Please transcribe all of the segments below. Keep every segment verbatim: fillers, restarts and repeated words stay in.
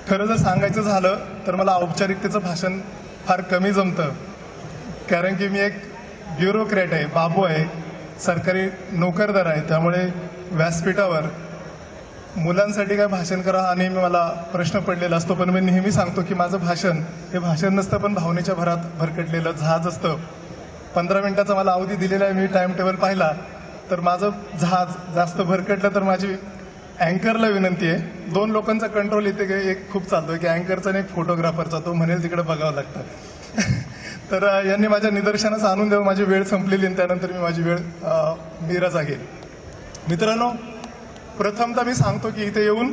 खरं जर सांगायचं झालं तर मला औपचारिकतेचं भाषण फार कमी जमतं, कारण की मी एक ब्युरोक्रॅट आहे, बाबू आहे, सरकारी नोकरदार आहे. त्यामुळे व्यासपीठावर मुलांसाठी काय भाषण करा हा नेहमी मला प्रश्न पडलेला असतो. पण मी नेहमी सांगतो की माझं भाषण हे भाषण नसतं, पण भावनेच्या भरात भरकटलेलं जहाज असतं. पंधरा मिनिटाचा मला अवधी दिलेला आहे. मी टाइम टेबल पाहिला तर माझं जहाज जास्त भरकटलं तर माझी अँकरला विनंती आहे, दोन लोकांचा कंट्रोल इथे एक खूप चालतोय की अँकरचा आणि एक फोटोग्राफरचा, तो म्हणेल तिकडे बघावं लागतं. तर यांनी माझ्या निदर्शनास आणून द्यावं. माझी वेळ संपलेली आणि त्यानंतर मी माझी वेळ मीरा जागेल. मित्रांनो, प्रथमतः मी सांगतो की इथे येऊन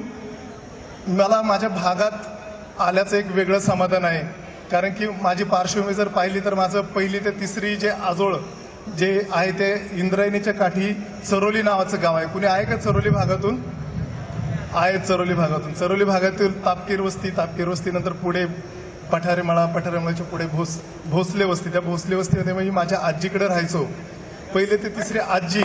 मला माझ्या भागात आल्याचं एक वेगळं समाधान आहे. कारण की माझी पार्श्वभूमी जर पाहिली तर माझं पहिली ते तिसरी जे आजोळ जे आहे ते इंद्रायणीच्या काठी चरोली नावाचं गाव आहे. कुणी आहे का चरोली भागातून? आहेत चरोली भागातून. चरोली भागातील तापकीर वस्ती, तापकीर वस्तीनंतर पुढे पठारेमळा, पठारेमळाच्या पुढे भोस भोसले वस्ती. त्या भोसले वस्तीमध्ये मी माझ्या आजीकडे राहायचो. पहिले ते तिसरी आजी,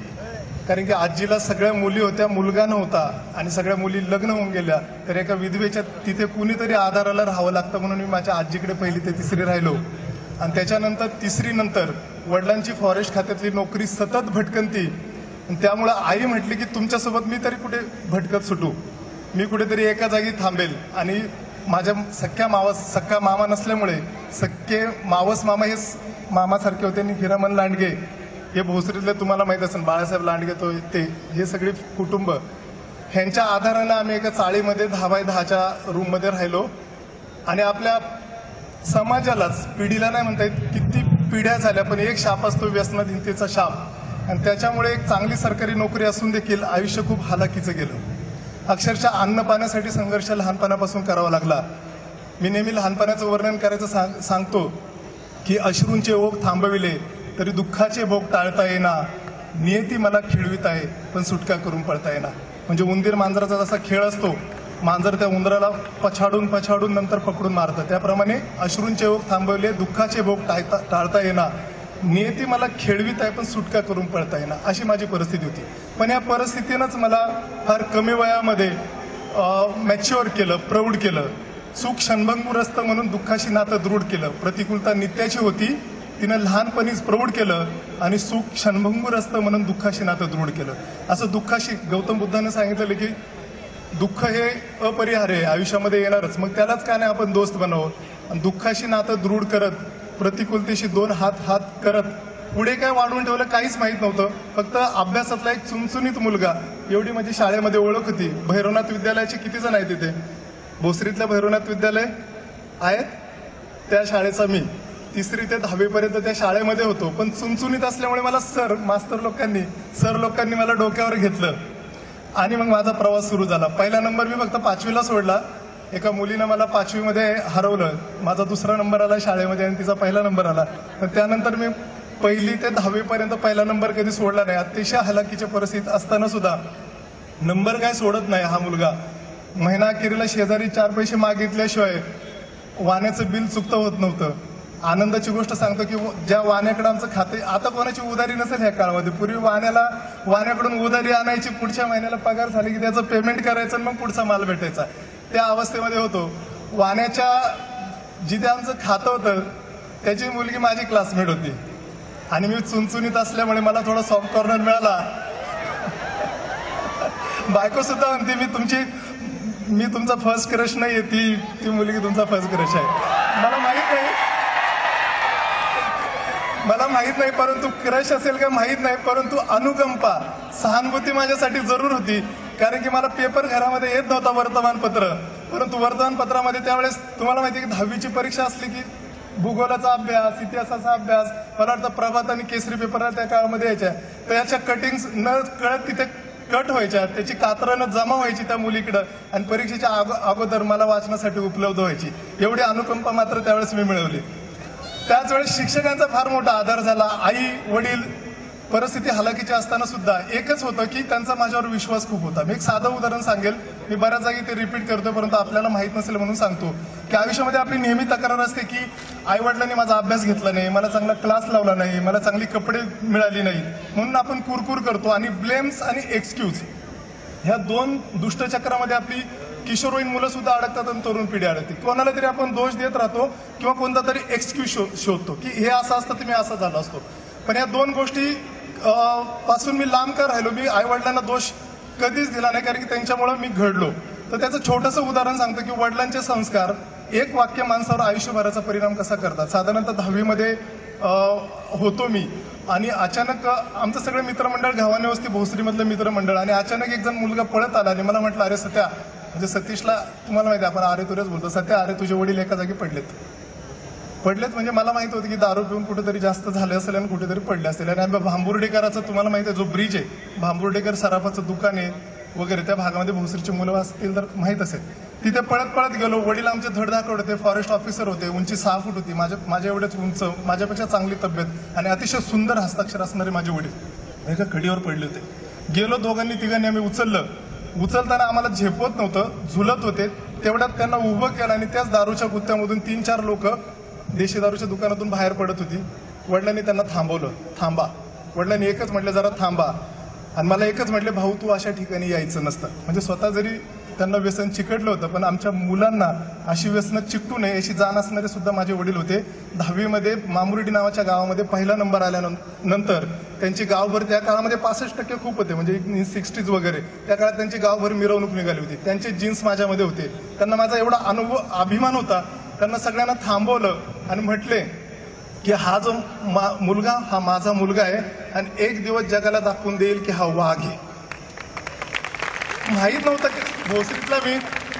कारण की आजीला सगळ्या मुली होत्या, मुलगा नव्हता आणि सगळ्या मुली लग्न होऊन गेल्या. तर एका विधवेच्या तिथे कुणीतरी आधाराला राहावं लागतं म्हणून मी माझ्या आजीकडे पहिली ते तिसरी राहिलो. आणि त्याच्यानंतर तिसरी नंतर वडिलांची फॉरेस्ट खात्यातली नोकरी सतत भटकंती, त्यामुळे आई म्हटली की तुमच्यासोबत मी तरी कुठे भटकत सुटू, मी कुठेतरी एका जागी थांबेल. आणि माझ्या सख्या मावस सख्या मामा नसल्यामुळे सख्खे मावस मामा हे मामासारखे होते. आणि हिरामन लांडगे हे भोसरीतले तुम्हाला माहित असेल, बाळासाहेब लांडगे तो ते हे सगळे कुटुंब, ह्यांच्या आधारानं आम्ही एका चाळीमध्ये दहा बाय दहाच्या रूममध्ये राहिलो. आणि आपल्या समाजालाच, पिढीला नाही म्हणता येत, किती पिढ्या झाल्या, पण एक शाप असतो व्यसनाधीनतेचा शाप. आणि त्याच्यामुळे एक चांगली सरकारी नोकरी असून देखील आयुष्य खूप हालाकीचं गेलं. अक्षरशः अन्न पाण्यासाठी संघर्ष लहानपणापासून करावा लागला. मी नेहमी लहानपणाचं वर्णन करायचं सांग सांगतो की अश्रूंचे ओघ थांबविले तरी दुःखाचे भोग टाळता येईना, नियती मला खिळवीत आहे पण सुटका करून पळता येईना. म्हणजे उंदीर मांजराचा जसा खेळ असतो, मांजर त्या उंदराला पछाडून पछाडून नंतर पकडून मारतं, त्याप्रमाणे अश्रूंचे ओघ थांबवले, दुःखाचे भोग टाळता टाळता येईना, नियती मला खेळवीत आहे पण सुटका करून पळता येईना, अशी माझी परिस्थिती होती. पण या परिस्थितीनंच मला फार कमी वयामध्ये मॅच्युअर केलं, प्रौढ केलं. सुख क्षणभंगूर असतं म्हणून दुःखाशी नातं दृढ केलं. प्रतिकूलता नित्याची होती, तिनं लहानपणीच प्रौढ केलं. आणि सुख क्षणभंगूर असतं म्हणून दुःखाशी नातं दृढ केलं. असं दुःखाशी गौतम बुद्धाने सांगितलेलं की दुःख हे अपरिहार्य आहे, आयुष्यामध्ये येणारच, मग त्यालाच काय नाही आपण दोस्त बनावं. आणि दुःखाशी नातं दृढ करत, प्रतिकूलतेशी दोन हात हात करत पुढे काय वाढवून ठेवलं काहीच माहीत नव्हतं. फक्त अभ्यासातला एक चुणचुणीत मुलगा, एवढी माझी शाळेमध्ये ओळख होती. भैरवनाथ विद्यालयाचे किती जण आहेत तिथे? भोसरीतल्या भैरवनाथ विद्यालय आहेत, त्या शाळेचा मी तिसरी ते दहावीपर्यंत त्या शाळेमध्ये होतो. पण चुणचुणीत असल्यामुळे मला सर मास्तर लोकांनी सर लोकांनी मला डोक्यावर घेतलं आणि मग माझा प्रवास सुरू झाला. पहिला नंबर मी फक्त पाचवीला सोडला. एका मुलीनं मला पाचवीमध्ये हरवलं, माझा दुसरा नंबर आला शाळेमध्ये आणि तिचा पहिला नंबर आला. तर त्यानंतर मी पहिली ते दहावीपर्यंत पहिला नंबर कधी सोडला नाही. अतिशय हलाखीच्या परिस्थितीत असताना सुद्धा नंबर काय सोडत नाही हा मुलगा. महिना अखेरीला शेजारी चार पैसे मागितल्याशिवाय वाण्याचं बिल चुकतं होत नव्हतं. आनंदाची गोष्ट सांगतो की ज्या वाण्याकडे आमचं खाते, आता कोणाची उधारी नसेल ह्या काळामध्ये, पूर्वी वाण्याला वाण्याकडून उधारी आणायची, पुढच्या महिन्याला पगार झाली की त्याचं पेमेंट करायचं आणि मग पुढचा माल भेटायचा, त्या अवस्थेमध्ये होतो. वाण्याच्या जिथे आमचं खातं होतं त्याची मुलगी माझी क्लासमेट होती आणि मी चुनचुनीत असल्यामुळे मला थोडा सॉफ्ट कॉर्नर मिळाला. बायको सुद्धा म्हणते मी तुमची मी तुमचा फर्स्ट क्रश नाही, ती ती मुलगी तुमचा फर्स्ट क्रश आहे. मला माहित नाही मला माहित नाही परंतु क्रश असेल का माहित नाही, परंतु अनुकंपा, सहानुभूती माझ्यासाठी जरूर होती. कारण की मला पेपर घरामध्ये येत नव्हता वर्तमानपत्र, परंतु वर्तमानपत्रामध्ये त्यावेळेस तुम्हाला माहिती आहे की दहावीची परीक्षा असली की भूगोलाचा अभ्यास, इतिहासाचा अभ्यास, मला वाटतं प्रभात आणि केसरी पेपर त्या काळामध्ये यायच्या. तर याच्या कटिंग्स न कळत तिथे कट व्हायच्या, त्याची कात्रणं जमा व्हायची त्या मुलीकडं आणि परीक्षेच्या अगोदर मला वाचनासाठी उपलब्ध व्हायची. एवढी अनुकंपा मात्र त्यावेळेस मी मिळवली. त्याच वेळेस शिक्षकांचा फार मोठा आधार झाला. आई वडील परिस्थिती हलाखीची असताना सुद्धा एकच होतं की त्यांचा माझ्यावर विश्वास खूप होता. मी एक साधं उदाहरण सांगेल, मी बऱ्याच जागी ते रिपीट करतो परंतु आपल्याला माहित नसेल म्हणून सांगतो की आयुष्यामध्ये आपली नेहमी तक्रार असते की आई वडिलांनी माझा अभ्यास घेतला नाही, मला चांगला क्लास लावला नाही, मला चांगली कपडे मिळाली नाही, म्हणून आपण कुरकुर करतो आणि ब्लेम्स आणि एक्सक्यूज ह्या दोन दुष्टचक्रामध्ये आपली किशोरवयीन मुलं सुद्धा अडकतात आणि तरुण पिढी अडकते. कोणाला तरी आपण दोष देत राहतो किंवा कोणता तरी एक्सक्यूज शोधतो की हे असं असतं तर मी असा झाला असतो. पण या दोन गोष्टी पासून मी लांब का राहिलो. मी आई वडिलांना दोष कधीच दिला नाही, कारण की त्यांच्यामुळे मी घडलो. तर त्याचं छोटंसं उदाहरण सांगतो की वडिलांचे संस्कार एक वाक्य माणसावर आयुष्यभराचा परिणाम कसा करतात. साधारणतः दहावीमध्ये होतो मी आणि अचानक आमचं सगळं मित्रमंडळ गावाने वस्ती भोसरीमधलं मित्रमंडळ, आणि अचानक एक जण मुलगा पळत आला आणि मला म्हटलं, अरे सत्या, म्हणजे सतीशला तुम्हाला माहिती आहे आपण अरे तुरेच बोलतो, सत्या अरे तुझे वडील एका जागी पडलेत. पडलेत म्हणजे मला माहित होतं की दारू पिऊन कुठेतरी जास्त झाले असेल आणि कुठेतरी पडले असेल. आणि भांबुर्डेकराचं तुम्हाला माहिती आहे, जो ब्रिज आहे भांबुर्डेकर सराफाचं दुकान आहे वगैरे, त्या भागामध्ये भोसरीची मुलं असतील तर माहीत असेल. तिथे पळत पळत गेलो. वडील आमचे धडधाकड होते, फॉरेस्ट ऑफिसर होते, उंची सहा फूट होती, माझ्या माझ्या एवढेच उंच, माझ्यापेक्षा चांगली तब्येत आणि अतिशय सुंदर हस्ताक्षर असणारे माझे वडील एका कडीवर पडले होते. गेलो दोघांनी तिघांनी आम्ही उचललं. उचलताना आम्हाला झेपवत नव्हतं, झुलत होते. तेवढ्यात त्यांना उभं केलं आणि त्याच दारूच्या गुत्त्यामधून तीन चार लोक देशी दारूच्या दुकानातून बाहेर पडत होती. वडिलांनी त्यांना थांबवलं. थांबा. वडिलांनी एकच म्हटलं, जरा थांबा. आणि मला एकच म्हटले, भाऊ तू अशा ठिकाणी यायचं नसतं. म्हणजे स्वतः जरी त्यांना व्यसन चिकटलं होतं पण आमच्या मुलांना अशी व्यसनं चिकटू नये याची जाण असणारे सुद्धा माझे वडील होते. दहावीमध्ये मामुर्डी नावाच्या गावामध्ये पहिला नंबर आल्यानंतर त्यांची गावभर, त्या काळामध्ये पासष्ट टक्के खूप होते, म्हणजे सिक्स्टीज वगैरे, त्या काळात त्यांची गावभर मिरवणूक निघाली होती. त्यांचे जीन्स माझ्यामध्ये होते. त्यांना माझा एवढा अनुभव अभिमान होता. त्यांना सगळ्यांना थांबवलं आणि म्हटले की हा जो मुलगा हा माझा मुलगा आहे आणि एक दिवस जगाला दाखवून देईल की हा वाघ आहे. माहीत नव्हतं की भोसरीतला मी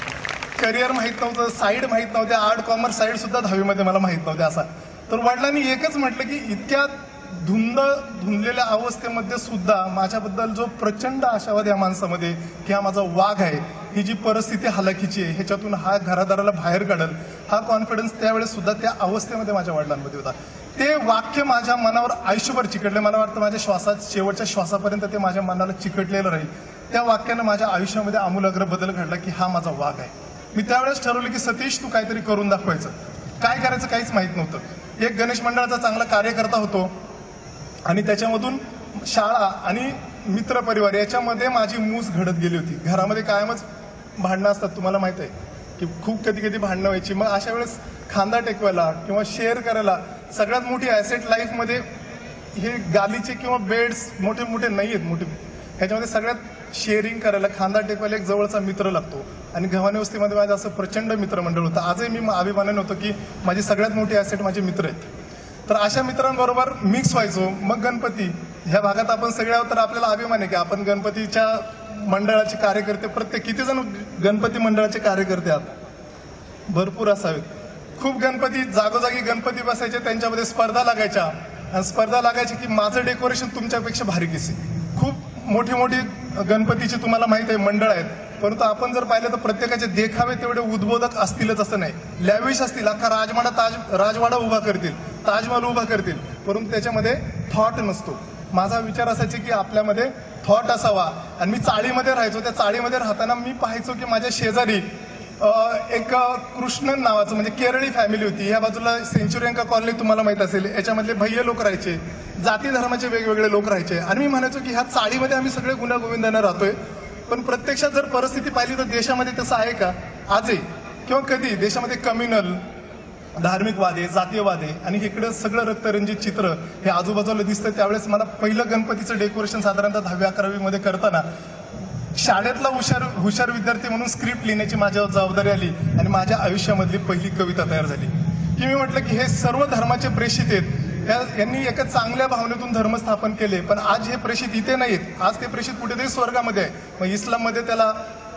करिअर माहीत नव्हतं, साईड माहीत नव्हते, आर्ट कॉमर्स साईड सुद्धा दहावीमध्ये मला माहीत नव्हते असा. तर वडिलांनी एकच म्हटलं की इतक्या धुंद धुंदलेल्या अवस्थेमध्ये सुद्धा माझ्याबद्दल जो प्रचंड आशावाद या माणसामध्ये की हा माझा वाघ आहे, ही जी परिस्थिती हलाखीची आहे ह्याच्यातून हा घरादाराला बाहेर काढल, हा कॉन्फिडन्स त्यावेळेस सुद्धा त्या अवस्थेमध्ये माझ्या वडिलांमध्ये होता. ते वाक्य माझ्या मनावर आयुष्यभर चिकटले. मला वाटतं माझ्या श्वासात शेवटच्या श्वासापर्यंत ते माझ्या मनाला चिकटलेलं राहील. त्या वाक्यानं माझ्या आयुष्यामध्ये आमूलाग्र बदल घडला की हा माझा वाघ आहे. मी त्यावेळेस ठरवलं की सतीश तू काहीतरी करून दाखवायचं. काय करायचं काहीच माहीत नव्हतं. एक गणेश मंडळाचा चांगला कार्यकर्ता होतो आणि त्याच्यामधून शाळा आणि मित्रपरिवार याच्यामध्ये माझी मूस घडत गेली होती. घरामध्ये कायमच भांडणं असतात, तुम्हाला माहित आहे की खूप कधी कधी भांडणं व्हायची. मग अशा वेळेस खांदा टेकवायला किंवा शेअर करायला सगळ्यात मोठी ॲसेट लाईफमध्ये हे गालीचे किंवा बेड्स मोठे मोठे नाही आहेत, मोठे ह्याच्यामध्ये सगळ्यात शेअरिंग करायला खांदा टेकवायला एक जवळचा मित्र लागतो. आणि गव्हाणे वस्तीमध्ये माझं असं प्रचंड मित्रमंडळ होतं. आजही मी अभिमानाने होतो की माझी सगळ्यात मोठी ॲसेट माझे मित्र आहेत. तर अशा मित्रांबरोबर मिक्स व्हायचो. मग गणपती ह्या भागात आपण सगळे आहोत तर आपल्याला अभिमान आहे की आपण गणपतीच्या मंडळाचे कार्यकर्ते, प्रत्येक किती जण गणपती मंडळाचे कार्यकर्ते आहात? भरपूर असावेत. खूप गणपती जागोजागी गणपती बसायचे, त्यांच्यामध्ये स्पर्धा लागायच्या आणि स्पर्धा लागायची की माझं डेकोरेशन तुमच्यापेक्षा भारी किसी. खूप मोठी मोठी गणपतीची तुम्हाला माहिती आहे मंडळ आहेत, परंतु आपण जर पाहिलं तर प्रत्येकाचे देखावे तेवढे उद्बोधक असतीलच असं नाही. लॅविश असतील, अख्खा राजवाडा ताज राजवाडा उभा करतील, ताजमहल उभा करतील, परंतु त्याच्यामध्ये थॉट नसतो. माझा विचार असायचा की आपल्यामध्ये थॉट असावा. आणि मी चाळीमध्ये राहायचो. त्या चाळीमध्ये राहताना मी पाहायचो की माझ्या शेजारी एक कृष्णन नावाचं म्हणजे केरळी फॅमिली होती. ह्या बाजूला सेंचुरियंका कॉलनी तुम्हाला माहित असेल, याच्यामधले भय्य लोक राहायचे, जाती धर्माचे वेगवेगळे लोक राहायचे. आणि मी म्हणायचो की ह्या चाळीमध्ये आम्ही सगळे गुण्यागोविंदाने राहतोय, पण प्रत्यक्षात जर परिस्थिती पाहिली तर देशामध्ये तसं आहे का आजही किंवा कधी? देशामध्ये कम्युनल धार्मिकवाद आहे, जातीयवाद आहे आणि इकडे सगळं रक्तरंजित चित्र हे आजूबाजूला दिसतं. त्यावेळेस मला पहिलं गणपतीचं डेकोरेशन साधारणतः दहावी अकरावी मध्ये करताना शाळेतला हुशार हुशार विद्यार्थी म्हणून स्क्रिप्ट लिहिण्याची माझ्यावर जबाबदारी आली आणि माझ्या आयुष्यामधली पहिली कविता तयार झाली की मी म्हटलं की हे सर्व धर्माचे प्रेषित आहेत, यांनी एका चांगल्या भावनेतून धर्म स्थापन केले, पण आज हे प्रेषित इथे नाहीत. आज ते प्रेषित कुठेतरी स्वर्गामध्ये आहे. मग इस्लाममध्ये त्याला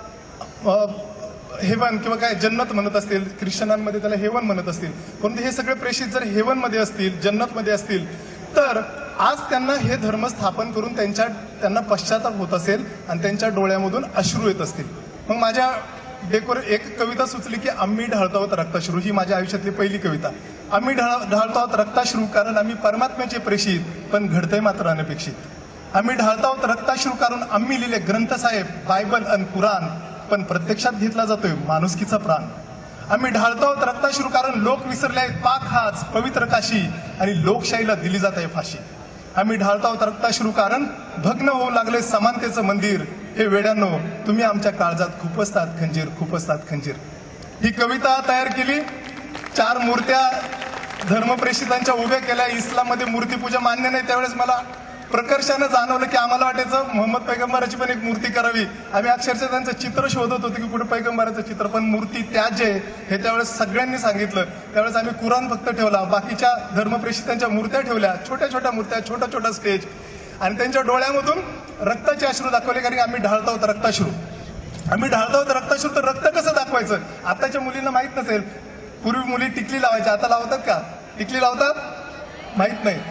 हेवन किंवा काय जन्नत म्हणत असतील, ख्रिश्चनांमध्ये त्याला हेवन म्हणत असतील, परंतु हे सगळे प्रेषित जर हेवनमध्ये असतील, जन्नतमध्ये असतील, तर आज त्यांना हे धर्म स्थापन करून त्यांच्या त्यांना पश्चाताप होत असेल आणि त्यांच्या डोळ्यामधून अश्रू येत असतील. मग माझ्या डेकोरे एक कविता सुचली की आम्ही ढाळतावत रक्ताश्रू. ही माझ्या आयुष्यातली पहिली कविता. आम्ही ढाळ ढाळतावत रक्ताश्रू कारण आम्ही परमात्म्याचे प्रेषित, पण घडतंय मात्र अनपेक्षित. आम्ही ढाळतावत रक्ताश्रू कारण आम्ही लिहिले ग्रंथसाहेब बायबल आणि कुराण, पण प्रत्यक्षात घेतला जातोय माणुसकीचा प्राण. आम्ही ढाळतावत रक्ताश्रू कारण लोक विसरले आहेत पाक हाच पवित्र काशी आणि लोकशाहीला दिली जात आहे फाशी. आम्ही ढाळतावत रक्ताश्रू कारण भग्न होऊ लागले समानतेचं मंदिर, हे वेड्यांनो, तुम्ही आमच्या काळजात खुपसतात खंजीर, खुपसतात खंजीर. ही कविता तयार केली. चार मूर्त्या धर्मप्रेषितांच्या उभ्या केल्या. इस्लाममध्ये मूर्तीपूजा मान्य नाही. त्यावेळेस मला प्रकर्षानं जाणवलं की आम्हाला वाटायचं मोहम्मद पैगंबराची पण एक मूर्ती करावी. आम्ही अक्षरशः त्यांचं चित्र शोधत होतो की कुठे पैगंबराचं चित्र, पण मूर्ती त्याच आहे हे त्यावेळेस सगळ्यांनी सांगितलं. त्यावेळेस आम्ही कुराण फक्त ठेवला, बाकीच्या धर्मप्रेषितांच्या मूर्त्या ठेवल्या, छोट्या छोट्या मूर्त्या, छोटा छोटा स्टेज, आणि त्यांच्या डोळ्यामधून रक्ताचे अश्रू दाखवले. कारण आम्ही ढाळतो होतो रक्ताश्रू, आम्ही ढाळतो होतो रक्ताश्रू. तर रक्त कसं दाखवायचं आताच्या मुलींना माहित नसेल. पूर्वी मुली टिकली लावायच्या, आता लावतात का? टिकली लावतात? माहित नाही.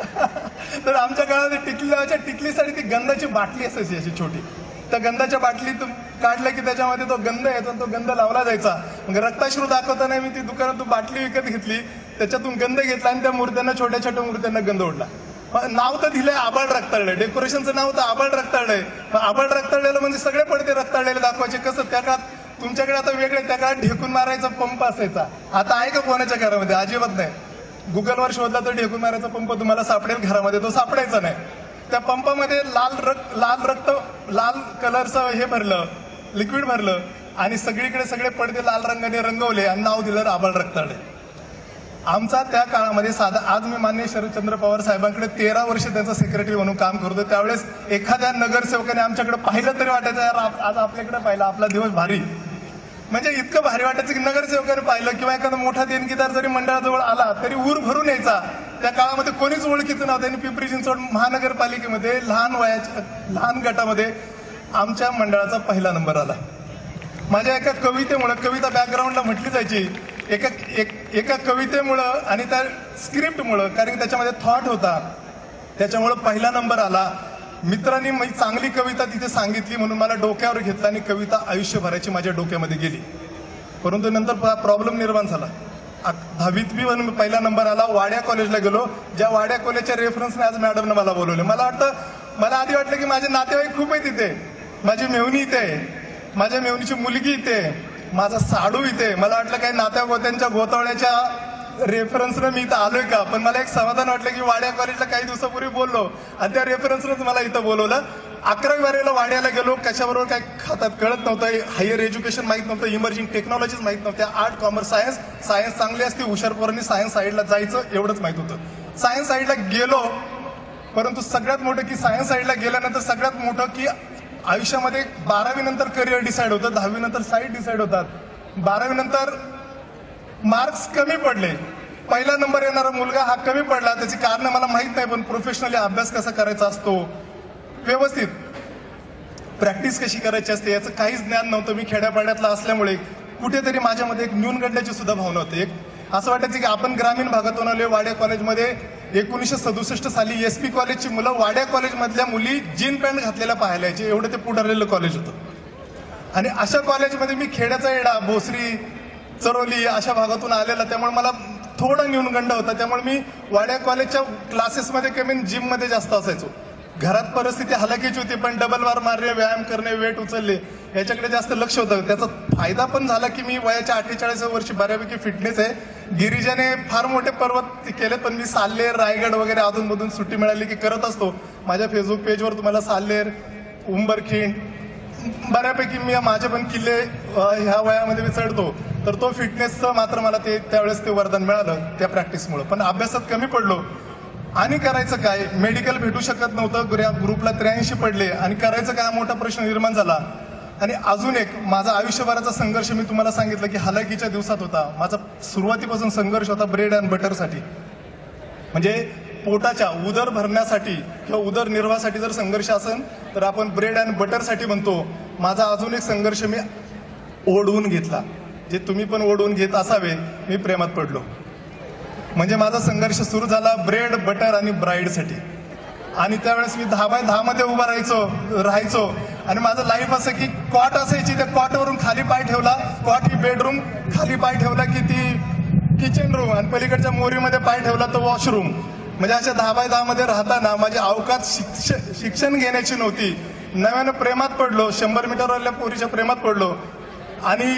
तर आमच्या काळात टिकली लावायच्या. टिकलीसाठी ती गंधाची बाटली असायची अशी छोटी. त्या गंधाच्या बाटलीतून काढलं की त्याच्यामध्ये तो गंध यायचा, तो गंध लावला जायचा. मग रक्ताश्रू दाखवताना मी ती दुकानातून बाटली विकत घेतली, त्याच्यातून गंध घेतला आणि त्या मूर्त्यांना, छोट्या छोट्या मूर्त्यांना गंध ओढला. नाव तर दिलंय आबाळ रक्ताळलंय, डेकोरेशनचं नाव तर आबाळ रक्ताळलंय. आबाळ रक्ताळलेलं म्हणजे सगळे पडते रक्ताळलेले दाखवायचे. कसं त्या काळात तुमच्याकडे आता वेगळे, त्या काळात ढेकून मारायचा पंप असायचा. आता आहे का कोणाच्या घरामध्ये? अजिबात नाही. गुगलवर शोधला तर ढेकून मारायचा पंप तुम्हाला सापडेल घरामध्ये, तो सापडायचा नाही. त्या पंपामध्ये लाल रक्त लाल रक्त लाल कलरचं हे भरलं, लिक्विड भरलं, आणि सगळीकडे सगळे पडदे लाल रंगाने रंगवले आणि नाव दिलं आबाळ रक्ताळे. आमचा त्या काळामध्ये साधा, आज मी माननीय शरदचंद्र पवार साहेबांकडे तेरा वर्ष त्यांचा सेक्रेटरी म्हणून काम करतो. त्यावेळेस एखाद्या नगरसेवकाने आमच्याकडे पाहिलं तरी वाटायचं यार आज आपल्याकडे पाहिलं, आपला दिवस भारी. म्हणजे इतकं भारी वाटायचं की नगरसेवकाने पाहिलं किंवा एखादा मोठा देणगीदार जरी मंडळाजवळ आला तरी ऊर भरून यायचा. त्या काळामध्ये कोणीच ओळखीचं नव्हतं. आणि पिंपरी चिंचवड महानगरपालिकेमध्ये लहान वयाच्या लहान गटामध्ये आमच्या मंडळाचा पहिला नंबर आला. माझ्या एका कवितेमुळे, कविता बॅकग्राऊंडला म्हटली जायची, एका एक, एका कवितेमुळं आणि त्या स्क्रिप्टमुळं, कारण त्याच्यामध्ये थॉट होता, त्याच्यामुळं पहिला नंबर आला. मित्रांनी मी चांगली कविता तिथे सांगितली म्हणून मला डोक्यावर घेतला आणि कविता आयुष्यभराची माझ्या डोक्यामध्ये गेली. परंतु नंतर प्रॉब्लेम निर्माण झाला. दहावीत बी म्हणून पहिला नंबर आला. वाड्या कॉलेजला गेलो, ज्या वाड्या कॉलेजच्या रेफरन्सने आज मॅडमने मला बोलवले. मला वाटतं, मला आधी वाटलं की माझे नातेवाईक खूप आहे तिथे, माझी मेवणी इथे आहे, माझ्या मेवणीची मुलगी इथे, माझा साडू इथे. मला वाटलं काही नात्या गोत्यांच्या गोतावळ्याच्या रेफरन्सनं मी इथं आलोय का. पण मला एक समाधान वाटलं की वाड्या कॉलेजला काही दिवसापूर्वी बोललो आणि त्या रेफरन्सनंच मला इथं बोलवलं. अकरावी बारावीला वाड्याला गेलो, कशाबरोबर काय खातात कळत नव्हतं, हायर एज्युकेशन माहित नव्हतं, इमर्जिंग टेक्नॉलॉजीज माहित नव्हत्या, आर्ट कॉमर्स सायन्स सायन्स चांगली असते, हुशार पोरांनी सायन्स साईडला जायचं एवढंच माहित होतं. सायन्स साईडला गेलो, परंतु सगळ्यात मोठं की सायन्स साईडला गेल्यानंतर सगळ्यात मोठं की आयुष्यामध्ये बारावी नंतर करिअर डिसाईड होतं, दहावी नंतर साईड डिसाईड होतात. बारावी नंतर मार्क्स कमी पडले, पहिला नंबर येणारा मुलगा हा कमी पडला. त्याची कारण मला माहित नाही, पण प्रोफेशनली अभ्यास कसा करायचा असतो, व्यवस्थित प्रॅक्टिस कशी करायची असते याचं काहीच ज्ञान नव्हतं. मी खेड्यापाड्यातला असल्यामुळे कुठेतरी माझ्यामध्ये एक न्यूनगंडाची सुद्धा भावना होती. एक असं वाटायचं की आपण ग्रामीण भागातून आलोय. वाड्या कॉलेजमध्ये एकोणीसशे सदुसष्ट साली एस पी कॉलेजची मुलं वाड्या कॉलेजमधल्या मुली जीन पॅन्ट घातलेल्या पाहायला यायचे, एवढं ते पुढारलेलं कॉलेज होतं. आणि अशा कॉलेजमध्ये मी खेड्याचा येडा, भोसरी, चरोली अशा भागातून आलेला, त्यामुळे मला थोडा न्यूनगंड होता. त्यामुळे मी वाड्या कॉलेजच्या क्लासेसमध्ये कमी जिममध्ये जास्त असायचो. घरात परिस्थिती हलाखीची होती, पण डबल वार मारणे, व्यायाम करणे, वेट उचलले याच्याकडे जास्त लक्ष होतं. त्याचा फायदा पण झाला की मी वयाच्या अठ्ठेचाळीस वर्षी बऱ्यापैकी फिटनेस आहे. गिरिजाने फार मोठे पर्वत केले, पण मी साल्लेर, रायगड वगैरे अधूनमधून सुट्टी मिळाली की करत असतो. माझ्या फेसबुक पेजवर तुम्हाला साल्लेर, उंबरखिंड बऱ्यापैकी मी माझे पण किल्ले ह्या वयामध्ये मी चढतो. तर तो फिटनेसचं मात्र मला ते त्यावेळेस ते वरदान मिळालं त्या प्रॅक्टिसमुळे. पण अभ्यासात कमी पडलो आणि करायचं काय, मेडिकल भेटू शकत नव्हतं. ग्रुपला त्र्याऐंशी पडले आणि करायचं काय मोठा प्रश्न निर्माण झाला. आणि अजून एक माझा आयुष्यभराचा संघर्ष मी तुम्हाला सांगितलं की हलाखीच्या दिवसात होता. माझा सुरुवातीपासून संघर्ष होता ब्रेड अँड बटरसाठी, म्हणजे पोटाच्या उदर भरण्यासाठी किंवा उदरनिर्वाहासाठी जर संघर्ष असेल तर आपण ब्रेड अँड बटरसाठी म्हणतो. माझा अजून एक संघर्ष मी ओढवून घेतला, जे तुम्ही पण ओढवून घेत असावे. मी प्रेमात पडलो. म्हणजे माझा संघर्ष सुरू झाला ब्रेड, बटर आणि ब्राईडसाठी. आणि त्यावेळेस मी दहा बाय दहा मध्ये उभा राहायचो राहायचो आणि माझं लाईफ असं की कॉट असायची, त्या कॉटवरून खाली पाय ठेवला, कॉट ही बेडरूम, खाली पाय ठेवला की ती किचन रूम आणि पलीकडच्या मोरीमध्ये पाय ठेवला तो वॉशरूम. म्हणजे अशा दहा बाय दहा मध्ये राहताना माझी अवकात शिक्षण शिक्षण घेण्याची नव्हती. नव्यानं प्रेमात पडलो, शंभर मीटरवरल्या पोरीच्या प्रेमात पडलो आणि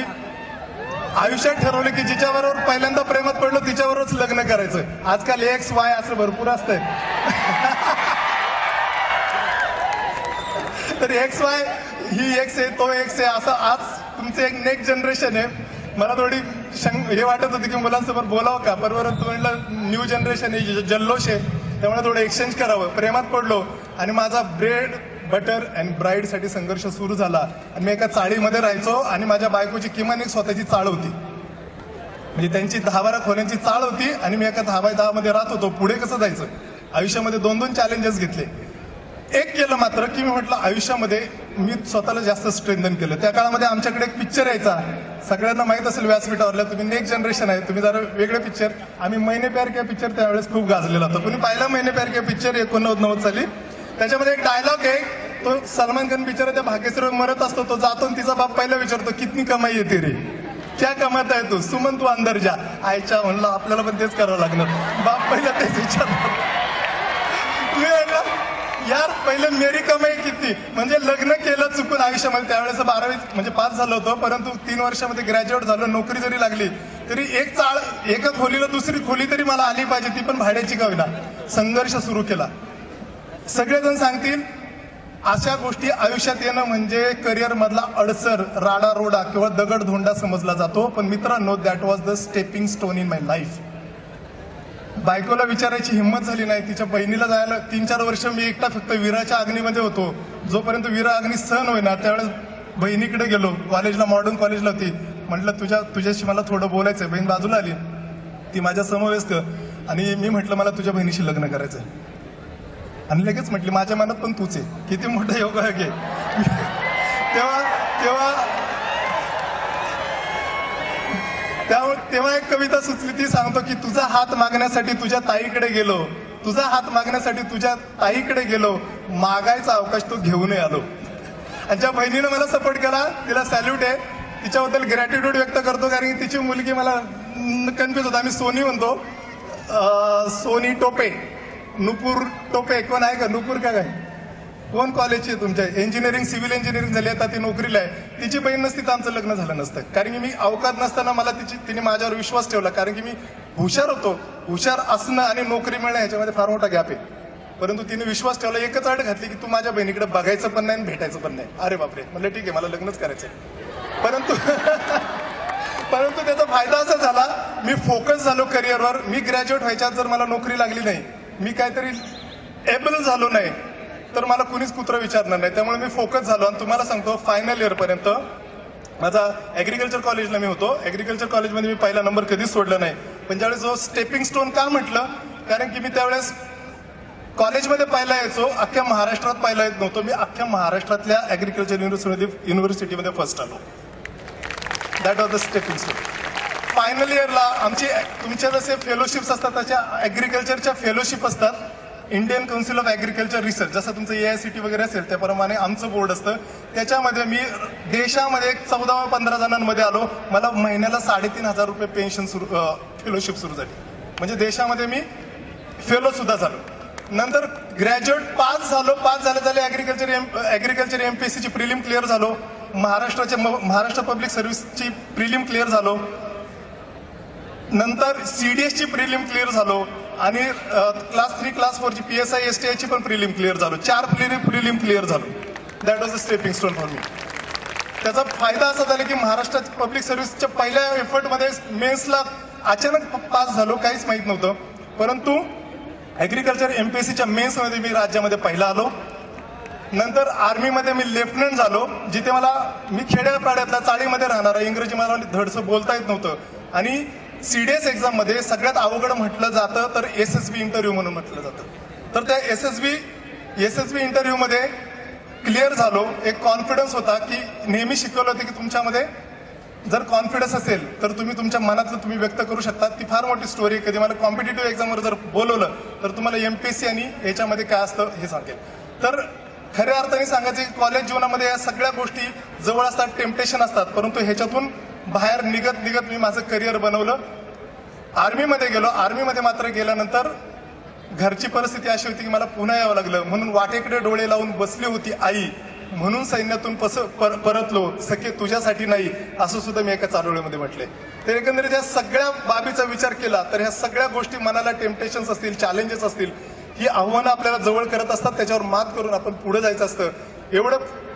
आयुष्यात ठरवलं की जिच्याबरोबर पहिल्यांदा प्रेमात पडलो तिच्याबरोबरच लग्न करायचं. आजकाल एक्स वाय असं भरपूर असतंय. तर एक्स वाय ही एक्स आहे तो एक्स आहे असं आज तुमचं एक नेक्स्ट जनरेशन आहे. मला थोडी शंक हे वाटत होती की मुलांसमोर बोलावं का, बरोबर म्हटलं न्यू जनरेशन आहे, जल्लोष आहे, त्यामुळे थोडं एक्सचेंज करावं. प्रेमात पडलो आणि माझा ब्रेड बटर अँड ब्राईडसाठी संघर्ष सुरू झाला. आणि मी एका चाळीमध्ये राहायचो आणि माझ्या बायकोची किमान एक स्वतःची चाळ होती, म्हणजे त्यांची दहा बारा खोल्यांची चाळ होती आणि मी एका दहा बाय दहा मध्ये राहत होतो. पुढे कसं जायचं, आयुष्यामध्ये दोन दोन चॅलेंजेस घेतले. एक केलं मात्र की मी म्हटलं आयुष्यामध्ये मी स्वतःला जास्त स्ट्रेंथन केलं. त्या काळामध्ये आमच्याकडे एक पिक्चर यायचा, सगळ्यांना माहित असेल व्यासपीठावरला, तुम्ही नेक्स्ट जनरेशन आहे, तुम्ही जरा वेगळे पिक्चर. आम्ही महिने प्यार किया पिक्चर त्यावेळेस खूप गाजलेला होता. कुणी पाहिला महिने प्यार किया पिक्चर एकोणनव्वद नव्वद साली? त्याच्यामध्ये एक डायलॉग आहे, तो सलमान खान बिचारा त्या भाग्यश्रीवर मरत असतो, तो जातो आणि तिचा बाप पहिला विचारतो कितनी कमाई येते रे, क्या कमाता आहे तू, सुमन तू अंदर जा. आयच्या म्हणलं आपल्याला पण तेच करावं लागणार, बाप पहिला तेच विचारतो. यार पहिले मेरी कमाई किती, म्हणजे लग्न केलं चुकून आयुष्यामध्ये. त्यावेळेस बारावी म्हणजे पास झालं होतं, परंतु तीन वर्षामध्ये ग्रॅज्युएट झालो. नोकरी जरी लागली तरी एक चाळ एका खोलीला दुसरी खोली तरी मला आली पाहिजे, ती पण भाड्याची का होईना. संघर्ष सुरू केला. सगळेजण सांगतील अशा गोष्टी आयुष्यात येणं म्हणजे करिअर मधला अडसर, राडारोडा किंवा दगडधोंडा समजला जातो. पण मित्रांनो, that was the stepping stone in my life. बायकोला विचारायची हिंमत झाली नाही, तिच्या बहिणीला जायला. तीन चार वर्ष मी एकटा फक्त विराच्या अग्नीमध्ये होतो. जोपर्यंत विरा अग्नी सहन होईना त्यावेळेस बहिणीकडे गेलो. कॉलेजला, मॉडर्न कॉलेजला होती. म्हटलं तुझ्या तुझ्याशी मला थोडं बोलायचंय. बहीण बाजूला आली, ती माझ्या समवेस्त, आणि मी म्हटलं मला तुझ्या बहिणीशी लग्न करायचंय. आणि लगेच म्हटली माझ्या मनात पण तूच आहे. किती मोठा योगायोग आहे. तेव्हा तेव्हा तेव्हा एक कविता सुचली, ती सांगतो की तुझा हात मागण्यासाठी तुझ्या ताईकडे गेलो, तुझा हात मागण्यासाठी तुझ्या ताईकडे गेलो, मागायचा अवकाश तो घेऊनही आलो. आणि ज्या बहिणीनं मला सपोर्ट केला तिला सॅल्यूट आहे, तिच्याबद्दल ग्रॅटिट्यूड व्यक्त करतो. कारण तिची मुलगी मला कन्फ्युज होता. आम्ही सोनी म्हणतो, सोनी टोपे, नुपूर टोपे, कोण आहे का? नुपूर का काय, कोण कॉलेजची आहे तुमच्या? इंजिनिअरिंग, सिव्हिल इंजिनिअरिंग झाली, आता ती नोकरीला आहे. तिची बहीण नसती तर आमचं लग्न झालं नसतं. कारण की मी अवकात नसताना मला तिची तिने माझ्यावर विश्वास ठेवला. कारण की मी हुशार होतो. हुशार असणं आणि नोकरी मिळणं ह्याच्यामध्ये फार मोठा गॅप आहे. परंतु तिने विश्वास ठेवला, एकच अट घातली की तू माझ्या बहिणीकडे बघायचं पण नाही आणि भेटायचं पण नाही. अरे बापरे, म्हणलं ठीक आहे, मला लग्नच करायचं. परंतु परंतु त्याचा फायदा असा झाला, मी फोकस झालो करिअरवर. मी ग्रॅज्युएट व्हायच्यात जर मला नोकरी लागली नाही, मी काहीतरी एबल झालो नाही, तर मला कुणीच कुत्र विचारणार नाही. त्यामुळे मी फोकस झालो. आणि तुम्हाला सांगतो, फायनल इयर पर्यंत माझा ऍग्रिकल्चर कॉलेजला मी होतो. ऍग्रिकल्चर कॉलेजमध्ये मी पहिला नंबर कधीच सोडला नाही. पण ज्यावेळेस जो स्टेपिंग स्टोन का म्हटलं, कारण की मी त्यावेळेस कॉलेजमध्ये पहिला यायचो, अख्ख्या महाराष्ट्रात पहिला येत नव्हतो. मी अख्ख्या महाराष्ट्रातल्या ऍग्रिकल्चर युनिव्हर्सिटी युनिव्हर्सिटीमध्ये फर्स्ट आलो. That was the stepping stone. Final इयरला आमची तुमच्या जसे फेलोशिप्स असतात तशा ऍग्रिकल्चरच्या फेलोशिप असतात. Indian council of agriculture research, जसं तुमचं ए आय सी टी वगैरे असेल त्याप्रमाणे आमचं बोर्ड असतं. त्याच्यामध्ये मी देशामध्ये एक चौदा पंधरा जणांमध्ये आलो. मला महिन्याला साडेतीन हजार रुपये पेन्शन सुरू, फेलोशिप सुरू झाली. म्हणजे देशामध्ये मी फेलो सुद्धा झालो. नंतर ग्रॅज्युएट पास झालो. पास झाले झाले ऍग्रिकल्चर ऍग्रिकल्चर एमपीएससीची प्रिलिम क्लिअर झालो. महाराष्ट्राच्या महाराष्ट्र पब्लिक सर्व्हिसची प्रिलिम क्लिअर झालो. नंतर सीडीएसची प्रिलिम क्लिअर झालो. आणि क्लास थ्री क्लास फोरची P S I S T आयची पण प्रिलिम क्लिअर झालो. चार प्रिलिम क्लिअर झालो. That was a stepping stone for me. त्याचा फायदा असा झाला की महाराष्ट्रात पब्लिक सर्व्हिसच्या पहिल्या एफर्टमध्ये मेन्सला अचानक पास झालो, काहीच माहीत नव्हतं. परंतु ऍग्रिकल्चर एमपीएससीच्या मेन्समध्ये मी राज्यामध्ये पहिला आलो. नंतर आर्मीमध्ये मी लेफ्टनंट झालो, जिथे मला मी खेड्यापाड्यातल्या चाळीमध्ये राहणारा, इंग्रजी मला धडसं बोलता येत नव्हतं. आणि सीडीएस एक्झाम मध्ये सगळ्यात अवघड म्हटलं जातं तर एस एस बी इंटरव्ह्यू म्हणून म्हटलं जातं. तर त्या S S B S S B interview मध्ये क्लिअर झालो. एक कॉन्फिडन्स होता की नेहमी शिकवलं होतं की तुमच्यामध्ये जर कॉन्फिडन्स असेल तर तुम्ही तुमच्या मनातलं तुम्ही व्यक्त करू शकता. ती फार मोठी स्टोरी. कधी मला कॉम्पिटेटिव्ह एक्झामवर जर बोलवलं तर तुम्हाला एमपीएससी आणि याच्यामध्ये काय असतं हे सांगेल. तर खऱ्या अर्थाने सांगायचं की कॉलेज जीवनामध्ये या सगळ्या गोष्टी जवळ असतात, टेम्पटेशन असतात. परंतु ह्याच्यातून बाहेर निघत निघत मी माझं करिअर बनवलं. आर्मीमध्ये गेलो. आर्मीमध्ये मात्र गेल्यानंतर घरची परिस्थिती अशी होती की मला पुन्हा यावं लागलं. म्हणून वाटेकडे डोळे लावून बसली होती आई, म्हणून सैन्यातून पस पर, परतलो सखे तुझ्यासाठी नाही, असं सुद्धा मी एका चारोळीमध्ये म्हटले. तर एकंदरीत या सगळ्या बाबीचा विचार केला तर ह्या सगळ्या गोष्टी मनाला टेम्पटेशन्स असतील, चॅलेंजेस असतील, ही आव्हानं आपल्याला जवळ करत असतात. त्याच्यावर मात करून आपण पुढे जायचं असतं. एवढं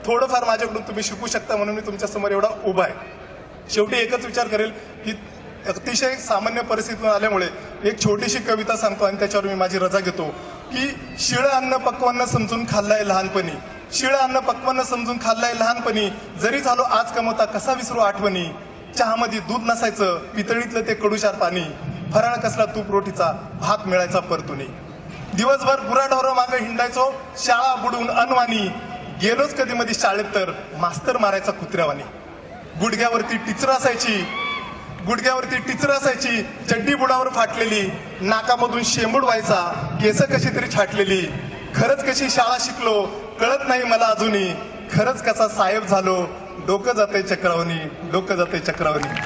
थोडंफार माझ्याकडून तुम्ही शिकू शकता म्हणून मी तुमच्या समोर एवढा उभा आहे। शेवटी एकच विचार करेल की अतिशय सामान्य परिस्थितीतून आल्यामुळे एक छोटीशी कविता सांगतो आणि त्याच्यावर मी माझी रजा घेतो की शिळं अन्न पक्वान्न समजून खाल्लाय लहानपणी, शिळं अन्न पक्वान्न समजून खाल्लाय लहानपणी, जरी झालो आज कमवता कसा विसरू आठवणी, चहामध्ये दूध नसायचं पितळीतलं ते कडूशार पाणी, फराळ कसला तूप रोटीचा भात मिळायचा परतुनी, दिवसभर गुराढोरं मागे हिंडायचो शाळा बुडून अनवाणी, गेलोच कधी मध्ये शाळेत तर मास्तर मारायचा कुत्र्यावानी, गुडघ्यावरती टिचर असायची गुडघ्यावरती टिचर असायची चड्डी बुडावर फाटलेली, नाकामधून शेंबूड व्हायचा केस कशी तरी छाटलेली, खरंच कशी शाळा शिकलो कळत नाही मला अजूनही, खरंच कसा साहेब झालो डोकं जाते चक्रावणी डोकं जाते चक्रावणी।